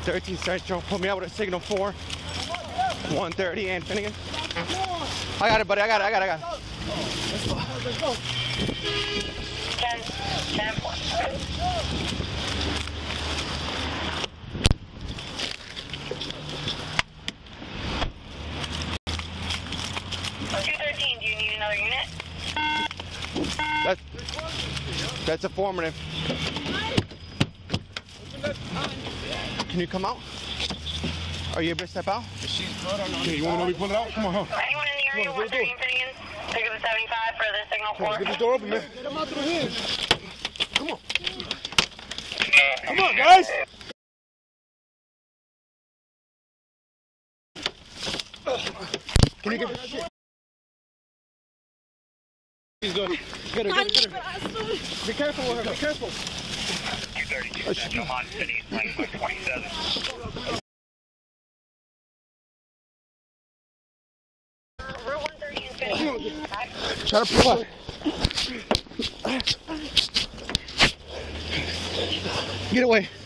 13 Central, put me out with a signal 4. 130 and Finnegans. I got it, buddy. I got it. Let's go. 10, 10, 4. 213, do you need another unit? That's affirmative. Can you come out? Are you able to step out? Okay, you want to know we pull it out? Come on, huh? Anyone in the area, 113 Finnegans? Pick up the 75 for the signal 4. Get this door open, man. Get them out through here. Come on. Come on, guys. Can you get this shit? He's good. Get her. Be careful with her. Be careful. 232 Central on Finnegans Lane by 27. Route 130 in Finnegans. Try to pull up. Get away.